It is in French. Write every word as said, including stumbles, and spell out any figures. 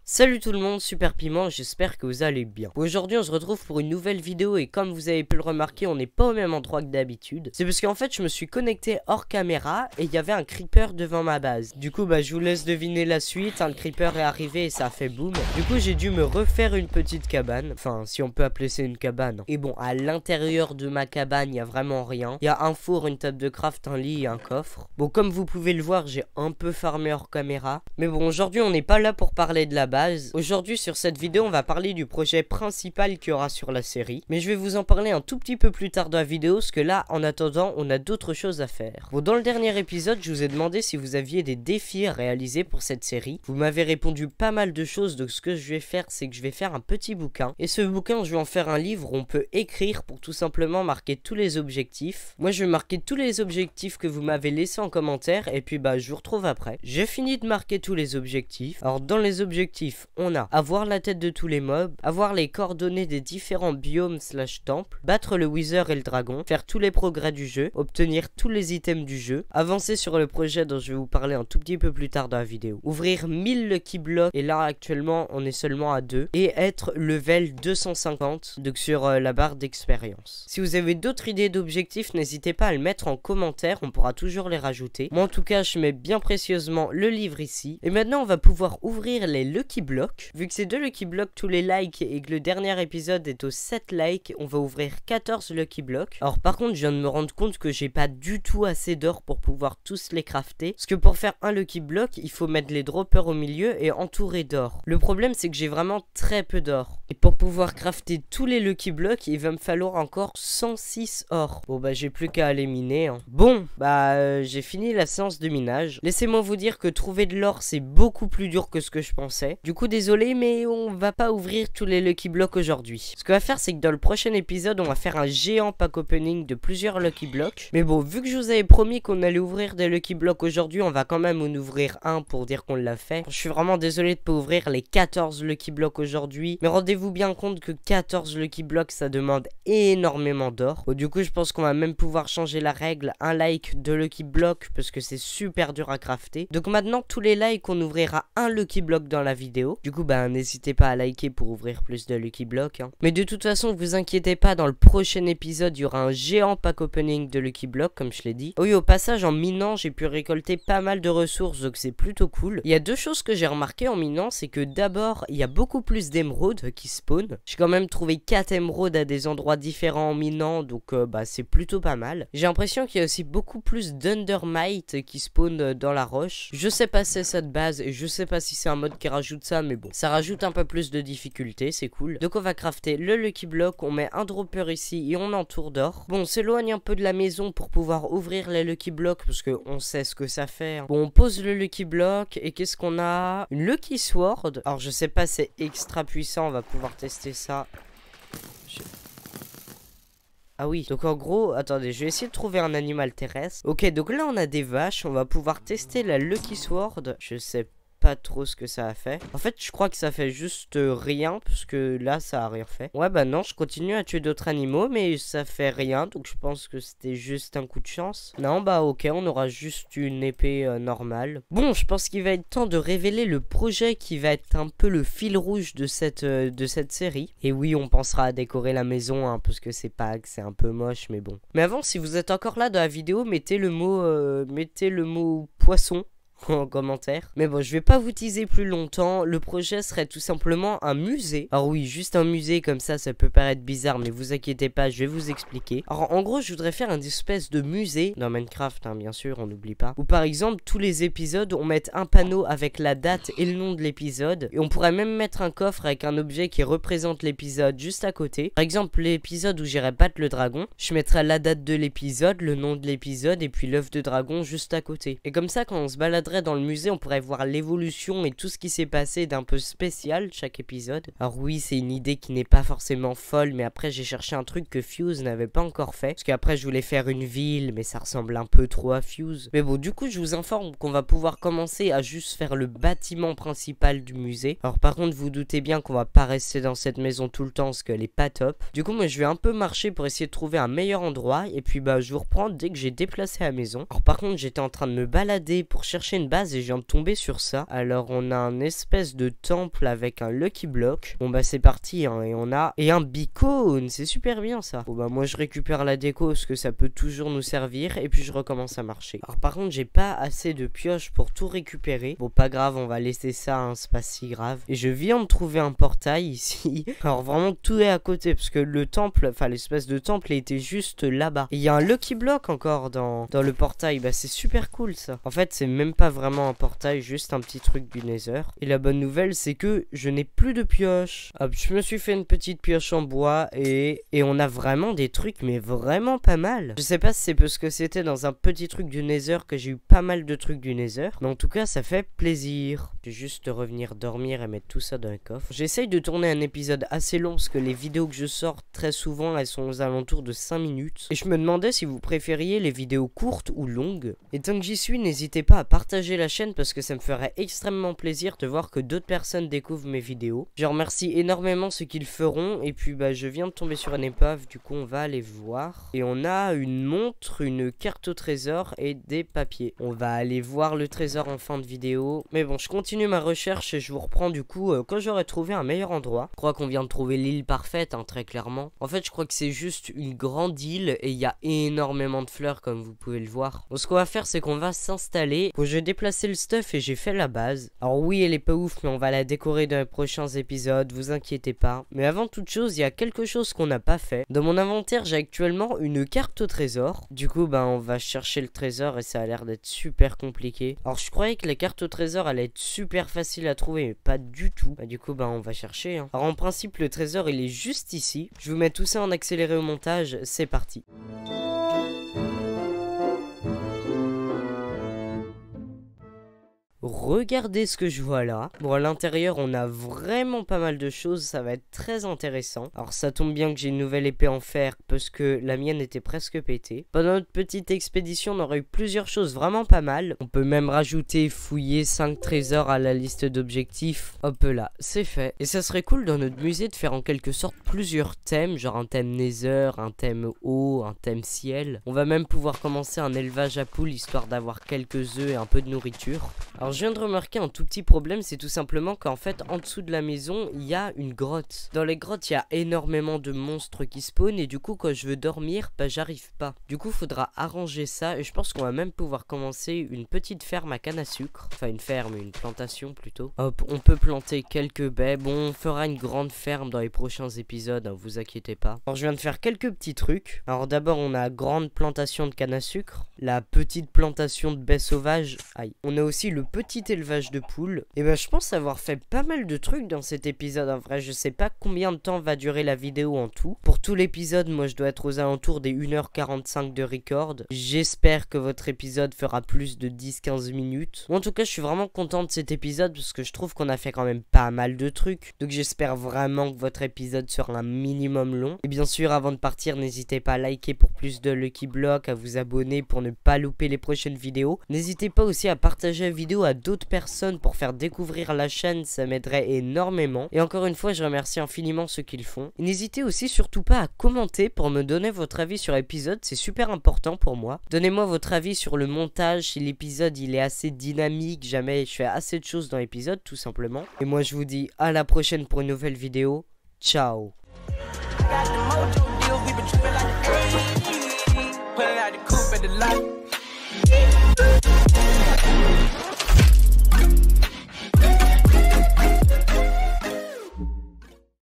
Salut tout le monde, Super Piment, j'espère que vous allez bien. Aujourd'hui on se retrouve pour une nouvelle vidéo et comme vous avez pu le remarquer, on n'est pas au même endroit que d'habitude. C'est parce qu'en fait je me suis connecté hors caméra et il y avait un creeper devant ma base. Du coup bah je vous laisse deviner la suite, un creeper est arrivé et ça a fait boum. Du coup j'ai dû me refaire une petite cabane, enfin si on peut appeler ça une cabane. Et bon, à l'intérieur de ma cabane il y a vraiment rien. Il y a un four, une table de craft, un lit et un coffre. Bon, comme vous pouvez le voir, j'ai un peu farmé hors caméra. Mais bon, aujourd'hui on n'est pas là pour parler de la base. Aujourd'hui sur cette vidéo on va parler du projet principal qu'il y aura sur la série, mais je vais vous en parler un tout petit peu plus tard dans la vidéo parce que là en attendant on a d'autres choses à faire. Bon, dans le dernier épisode je vous ai demandé si vous aviez des défis à réaliser pour cette série. Vous m'avez répondu pas mal de choses, donc ce que je vais faire c'est que je vais faire un petit bouquin, et ce bouquin je vais en faire un livre où on peut écrire pour tout simplement marquer tous les objectifs. Moi je vais marquer tous les objectifs que vous m'avez laissés en commentaire et puis bah je vous retrouve après. J'ai fini de marquer tous les objectifs. Alors dans les objectifs on a avoir la tête de tous les mobs, avoir les coordonnées des différents biomes slash temples, battre le wither et le dragon, faire tous les progrès du jeu, obtenir tous les items du jeu, avancer sur le projet dont je vais vous parler un tout petit peu plus tard dans la vidéo, ouvrir mille Lucky Blocks, et là actuellement on est seulement à deux, et être level deux cent cinquante, donc sur euh, la barre d'expérience. Si vous avez d'autres idées d'objectifs, n'hésitez pas à le mettre en commentaire, on pourra toujours les rajouter. Moi en tout cas je mets bien précieusement le livre ici, et maintenant on va pouvoir ouvrir les Lucky Blocks. Vu que c'est deux Lucky Blocks tous les likes et que le dernier épisode est aux sept likes, on va ouvrir quatorze Lucky Blocks. Alors par contre je viens de me rendre compte que j'ai pas du tout assez d'or pour pouvoir tous les crafter, parce que pour faire un Lucky Block il faut mettre les droppers au milieu et entourer d'or. Le problème c'est que j'ai vraiment très peu d'or, et pour pouvoir crafter tous les Lucky Blocks il va me falloir encore cent six or. Bon bah j'ai plus qu'à aller miner hein. Bon bah euh, j'ai fini la séance de minage. Laissez-moi vous dire que trouver de l'or c'est beaucoup plus dur que ce que je pensais. Du coup désolé mais on va pas ouvrir tous les Lucky Blocks aujourd'hui. Ce qu'on va faire c'est que dans le prochain épisode on va faire un géant pack opening de plusieurs Lucky Blocks. Mais bon, vu que je vous avais promis qu'on allait ouvrir des Lucky Blocks aujourd'hui, on va quand même en ouvrir un pour dire qu'on l'a fait. Je suis vraiment désolé de pas ouvrir les quatorze Lucky Blocks aujourd'hui, mais rendez-vous bien compte que quatorze Lucky Blocks ça demande énormément d'or. Bon, du coup je pense qu'on va même pouvoir changer la règle, un like de Lucky Block, parce que c'est super dur à crafter. Donc maintenant tous les likes on ouvrira un Lucky Block dans la vidéo. Du coup bah n'hésitez pas à liker pour ouvrir plus de Lucky Block hein. Mais de toute façon vous inquiétez pas, dans le prochain épisode il y aura un géant pack opening de Lucky Block comme je l'ai dit. Oui, au passage en minant j'ai pu récolter pas mal de ressources, donc c'est plutôt cool. Il y a deux choses que j'ai remarqué en minant, c'est que d'abord il y a beaucoup plus d'émeraudes qui spawn. J'ai quand même trouvé quatre émeraudes à des endroits différents en minant, donc euh, bah c'est plutôt pas mal. J'ai l'impression qu'il y a aussi beaucoup plus d'Undermite qui spawn dans la roche. Je sais pas si c'est ça de base et je sais pas si c'est un mode qui rajoute ça, mais bon, ça rajoute un peu plus de difficulté, c'est cool. Donc on va crafter le Lucky Block, on met un dropper ici et on entoure d'or. Bon, on s'éloigne un peu de la maison pour pouvoir ouvrir les Lucky Blocks parce que on sait ce que ça fait hein. Bon, on pose le Lucky Block et qu'est-ce qu'on a? Une Lucky Sword. Alors je sais pas, c'est extra puissant, on va pouvoir tester ça. Je... Ah oui, donc en gros, attendez, je vais essayer de trouver un animal terrestre. Ok, donc là on a des vaches, on va pouvoir tester la Lucky Sword. Je sais pas pas trop ce que ça a fait. En fait je crois que ça fait juste euh, rien, parce que là ça a rien fait. Ouais bah non, je continue à tuer d'autres animaux mais ça fait rien, donc je pense que c'était juste un coup de chance. Non bah ok, on aura juste une épée euh, normale. Bon, je pense qu'il va être temps de révéler le projet qui va être un peu le fil rouge de cette, euh, de cette série. Et oui, on pensera à décorer la maison hein, parce que c'est pas, c'est un peu moche mais bon. Mais avant, si vous êtes encore là dans la vidéo, mettez le mot euh, mettez le mot poisson en commentaire. Mais bon, je vais pas vous teaser plus longtemps. Le projet serait tout simplement un musée. Alors oui, juste un musée comme ça, ça peut paraître bizarre, mais vous inquiétez pas, je vais vous expliquer. Alors en gros, je voudrais faire une espèce de musée dans Minecraft, hein, bien sûr, on n'oublie pas. Où par exemple, tous les épisodes, on met un panneau avec la date et le nom de l'épisode. Et on pourrait même mettre un coffre avec un objet qui représente l'épisode juste à côté. Par exemple, l'épisode où j'irai battre le dragon, je mettrai la date de l'épisode, le nom de l'épisode et puis l'œuf de dragon juste à côté. Et comme ça, quand on se baladerait dans le musée, on pourrait voir l'évolution et tout ce qui s'est passé d'un peu spécial chaque épisode. Alors oui, c'est une idée qui n'est pas forcément folle, mais après j'ai cherché un truc que Fuse n'avait pas encore fait, parce qu'après je voulais faire une ville, mais ça ressemble un peu trop à Fuse. Mais bon, du coup je vous informe qu'on va pouvoir commencer à juste faire le bâtiment principal du musée. Alors par contre, vous doutez bien qu'on va pas rester dans cette maison tout le temps, parce qu'elle est pas top. Du coup moi je vais un peu marcher pour essayer de trouver un meilleur endroit, et puis bah je vous reprends dès que j'ai déplacé la maison. Alors par contre, j'étais en train de me balader pour chercher une base et je viens de tomber sur ça. Alors on a un espèce de temple avec un Lucky Block. Bon bah c'est parti hein, et on a et un beacon, c'est super bien ça. Bon bah moi je récupère la déco parce que ça peut toujours nous servir et puis je recommence à marcher. Alors par contre j'ai pas assez de pioches pour tout récupérer. Bon pas grave, on va laisser ça, hein, c'est pas si grave. Et je viens de trouver un portail ici. Alors vraiment tout est à côté parce que le temple, enfin l'espèce de temple était juste là-bas. Il y a un Lucky Block encore dans, dans le portail, bah c'est super cool ça. En fait c'est même pas vraiment un portail, juste un petit truc du Nether. Et la bonne nouvelle c'est que je n'ai plus de pioches. Hop, je me suis fait une petite pioche en bois et, et on a vraiment des trucs mais vraiment pas mal. Je sais pas si c'est parce que c'était dans un petit truc du Nether que j'ai eu pas mal de trucs du Nether, mais en tout cas ça fait plaisir. Je vais juste revenir dormir et mettre tout ça dans un coffre. J'essaye de tourner un épisode assez long parce que les vidéos que je sors très souvent elles sont aux alentours de cinq minutes. Et je me demandais si vous préfériez les vidéos courtes ou longues. Et tant que j'y suis, n'hésitez pas à partager la chaîne parce que ça me ferait extrêmement plaisir de voir que d'autres personnes découvrent mes vidéos. Je remercie énormément ceux qui le feront. Et puis bah je viens de tomber sur une épave, du coup on va aller voir. Et on a une montre, une carte au trésor et des papiers. On va aller voir le trésor en fin de vidéo. Mais bon, je continue ma recherche et je vous reprends du coup euh, quand j'aurai trouvé un meilleur endroit. Je crois qu'on vient de trouver l'île parfaite, hein, très clairement. En fait, je crois que c'est juste une grande île et il y a énormément de fleurs comme vous pouvez le voir. Bon, ce qu'on va faire, c'est qu'on va s'installer. Bon, j'ai déplacé le stuff et j'ai fait la base. Alors oui, elle est pas ouf, mais on va la décorer dans les prochains épisodes, vous inquiétez pas. Mais avant toute chose, il y a quelque chose qu'on n'a pas fait. Dans mon inventaire, j'ai actuellement une carte au trésor. Du coup, bah, on va chercher le trésor et ça a l'air d'être super compliqué. Alors, je croyais que la carte au trésor allait être super facile à trouver, mais pas du tout. Bah, du coup, bah, on va chercher. Hein. Alors, en principe, le trésor, il est juste ici. Je vous mets tout ça en accéléré au montage. C'est parti. Regardez ce que je vois là. Bon, à l'intérieur, on a vraiment pas mal de choses. Ça va être très intéressant. Alors, ça tombe bien que j'ai une nouvelle épée en fer parce que la mienne était presque pétée. Pendant notre petite expédition, on aurait eu plusieurs choses vraiment pas mal. On peut même rajouter, fouiller cinq trésors à la liste d'objectifs. Hop là, c'est fait. Et ça serait cool dans notre musée de faire en quelque sorte plusieurs thèmes. Genre un thème Nether, un thème eau, un thème ciel. On va même pouvoir commencer un élevage à poules histoire d'avoir quelques œufs et un peu de nourriture. Alors, je viens de remarquer un tout petit problème, c'est tout simplement qu'en fait en dessous de la maison il y a une grotte. Dans les grottes il y a énormément de monstres qui spawnent et du coup quand je veux dormir bah j'arrive pas. Du coup faudra arranger ça et je pense qu'on va même pouvoir commencer une petite ferme à canne à sucre. Enfin une ferme, une plantation plutôt. Hop, on peut planter quelques baies. Bon, on fera une grande ferme dans les prochains épisodes, hein, vous inquiétez pas. Alors je viens de faire quelques petits trucs. Alors d'abord on a grande plantation de canne à sucre, la petite plantation de baies sauvages. Aïe. On a aussi le petit élevage de poules. Et ben je pense avoir fait pas mal de trucs dans cet épisode. En vrai je sais pas combien de temps va durer la vidéo en tout. Pour tout l'épisode moi je dois être aux alentours des une heure quarante-cinq de record. J'espère que votre épisode fera plus de dix à quinze minutes. En tout cas je suis vraiment content de cet épisode parce que je trouve qu'on a fait quand même pas mal de trucs. Donc j'espère vraiment que votre épisode sera un minimum long. Et bien sûr avant de partir n'hésitez pas à liker pour plus de Lucky Block, à vous abonner pour ne pas louper les prochaines vidéos. N'hésitez pas aussi à partager la vidéo à d'autres personnes pour faire découvrir la chaîne, ça m'aiderait énormément. Et encore une fois je remercie infiniment ceux qui le font. N'hésitez aussi surtout pas à commenter pour me donner votre avis sur l'épisode, c'est super important pour moi. Donnez-moi votre avis sur le montage, si l'épisode il est assez dynamique, jamais je fais assez de choses dans l'épisode tout simplement. Et moi je vous dis à la prochaine pour une nouvelle vidéo. Ciao. Pulling out the coupe at the lot.